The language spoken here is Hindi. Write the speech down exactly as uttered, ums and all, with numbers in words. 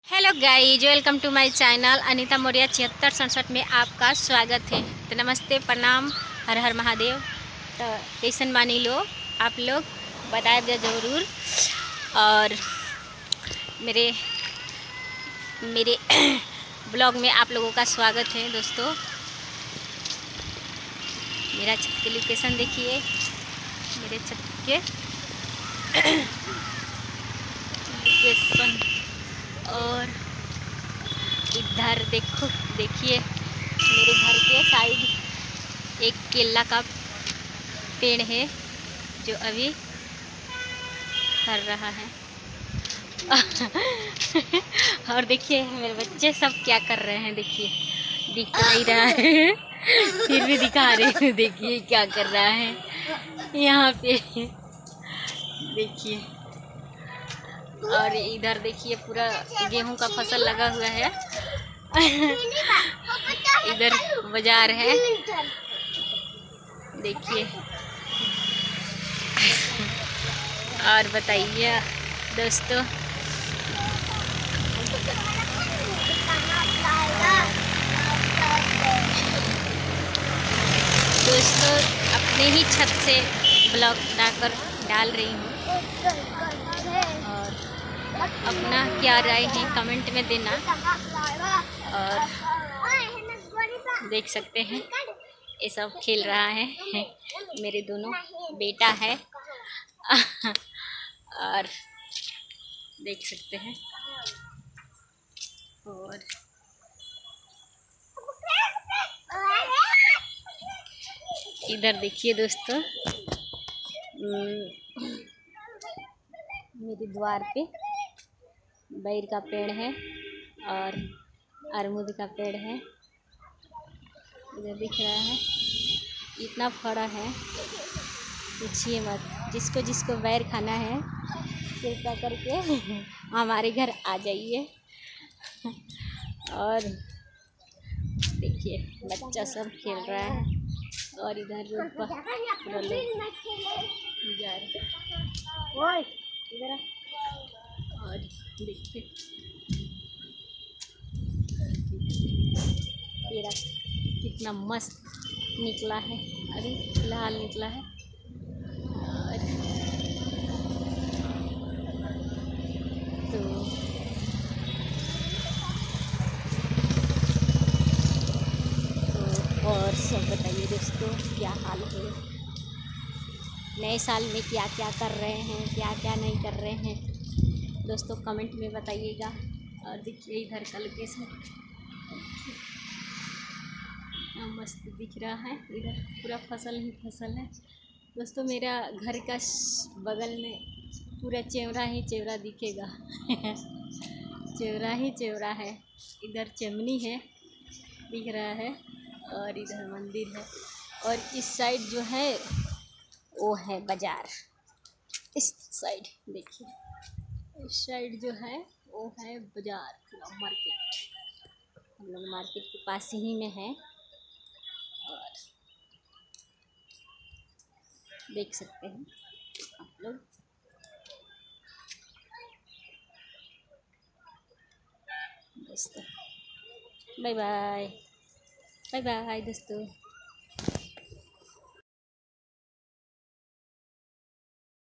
Hello guys, welcome to my channel Anita Maurya छिहत्तर सड़सठ में आपका स्वागत है। तो नमस्ते, प्रणाम, हर हर महादेव। तो कैसन मानी लो आप लोग, बताए दे ज़रूर। और मेरे मेरे ब्लॉग में आप लोगों का स्वागत है दोस्तों। मेरा छत के लोकेशन देखिए, मेरे छत के लोकेशन। और इधर देखो, देखिए मेरे घर के साइड एक केला का पेड़ है जो अभी फल रहा है। और देखिए मेरे बच्चे सब क्या कर रहे हैं, देखिए दिख नहीं रहा है फिर भी दिखा रहे हैं। देखिए क्या कर रहा है यहाँ पे, देखिए। और इधर देखिए पूरा गेहूं का फसल लगा हुआ है। इधर बाजार है, देखिए। और बताइए दोस्तों, दोस्तों अपने ही छत से ब्लॉग बनाकर डाल रही हूँ। और अपना क्या राय है कमेंट में देना। और देख सकते हैं ये सब खेल रहा है, मेरे दोनों बेटा है। और देख सकते हैं। और इधर देखिए दोस्तों, मेरे द्वार पे बैर का पेड़ है और अरमुद का पेड़ है। इधर दिख रहा है, इतना फड़ा है पूछिए मत। जिसको जिसको बैर खाना है कृपया करके हमारे घर आ जाइए। और देखिए बच्चा सब खेल रहा है। और इधर रोड पर पूरा लोग जा रहे हैं। ओए इधर आ। और देखिए तेरा कितना मस्त निकला है, अभी फिलहाल निकला है। और तो तो और सब बताइए दोस्तों, क्या हाल है, नए साल में क्या क्या कर रहे हैं, क्या क्या नहीं कर रहे हैं दोस्तों, कमेंट में बताइएगा। और देखिए इधर का लोकेशन मस्त दिख रहा है। इधर पूरा फसल ही फसल है दोस्तों। मेरा घर का बगल में पूरा चेवरा ही चेवरा दिखेगा। चेवरा ही चेवरा है। इधर चिमनी है दिख रहा है, और इधर मंदिर है। और इस साइड जो है वो है बाजार। इस साइड देखिए, इस साइड जो है वो है बाजार, पूरा मार्केट। हम लोग मार्केट के पास ही में है। और देख सकते हैं आप लोग। दोस्तों बाय बाय, बाय बाय दोस्तों।